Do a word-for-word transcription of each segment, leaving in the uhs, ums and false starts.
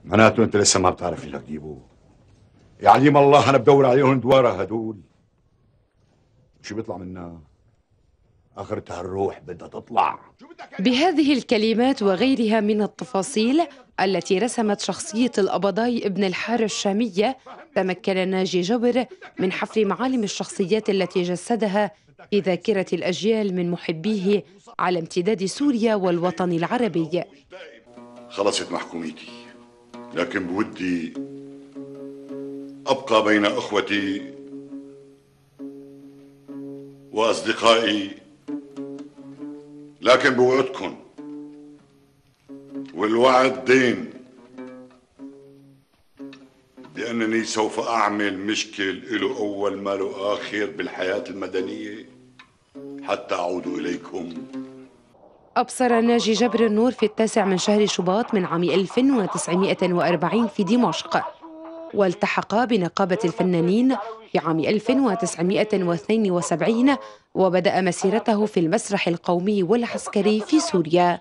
معناته انت لسه ما بتعرف اللي تجيبه. يا عليم الله انا بدور عليهم دواره هدول. شو بيطلع منا؟ اخرتها الروح بدها تطلع. بهذه الكلمات وغيرها من التفاصيل التي رسمت شخصية القبضاي ابن الحارة الشامية، تمكن ناجي جبر من حفر معالم الشخصيات التي جسدها في ذاكرة الأجيال من محبيه على امتداد سوريا والوطن العربي. خلصت محكوميتي، لكن بودي أبقى بين أخوتي وأصدقائي، لكن بوعدكم، والوعد دين، بأنني سوف أعمل مشكل له أول ما له آخر بالحياة المدنية حتى أعود إليكم. أبصر ناجي جبر النور في التاسع من شهر شباط من عام ألف وتسعمائة وأربعين في دمشق، والتحق بنقابة الفنانين في عام ألف وتسعمائة واثنين وسبعين، وبدأ مسيرته في المسرح القومي والعسكري في سوريا.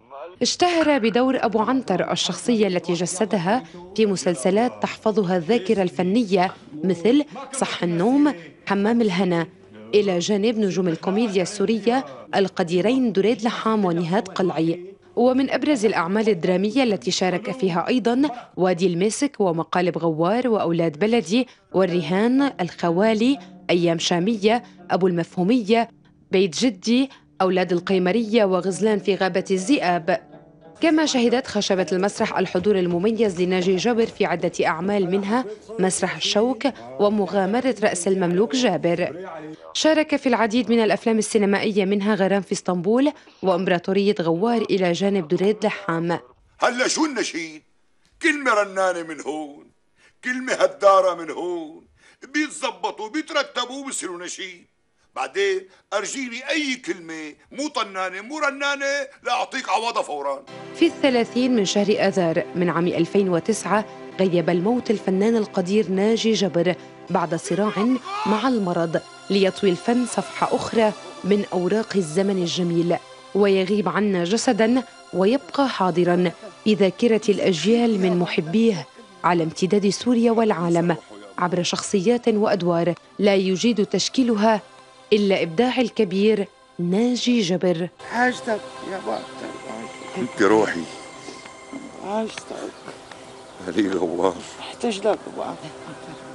اشتهر بدور أبو عنتر، الشخصية التي جسدها في مسلسلات تحفظها الذاكرة الفنية مثل صح النوم، حمام الهنا، إلى جانب نجوم الكوميديا السورية القديرين دريد لحام ونهاد قلعي. ومن أبرز الأعمال الدرامية التي شارك فيها أيضاً وادي المسك ومقالب غوار وأولاد بلدي والرهان، الخوالي، أيام شامية، أبو المفهومية، بيت جدي، أولاد القيمرية، وغزلان في غابة الذئاب. كما شهدت خشبة المسرح الحضور المميز لناجي جبر في عدة أعمال، منها مسرح الشوك ومغامرة رأس المملوك جابر. شارك في العديد من الأفلام السينمائية، منها غرام في اسطنبول وإمبراطورية غوار، إلى جانب دريد لحام. هلا شو النشيد؟ كلمة رنانة من هون، كلمة هدارة من هون، بيتزبطوا بيترتبوا بيصيروا نشيد. بعدين أرجيني أي كلمة مو طنانة مو رنانة لأعطيك عوضها فورا. في الثلاثين من شهر آذار من عام ألفين وتسعة غيب الموت الفنان القدير ناجي جبر بعد صراع مع المرض، ليطوي الفن صفحة أخرى من أوراق الزمن الجميل، ويغيب عنا جسداً ويبقى حاضراً في ذاكرة الأجيال من محبيه على امتداد سوريا والعالم، عبر شخصيات وأدوار لا يجيد تشكيلها إلا إبداع الكبير ناجي جبر. حاجتك يا بطل، انت روحي، حاجتك هلي غوار، احتاج لك بعض.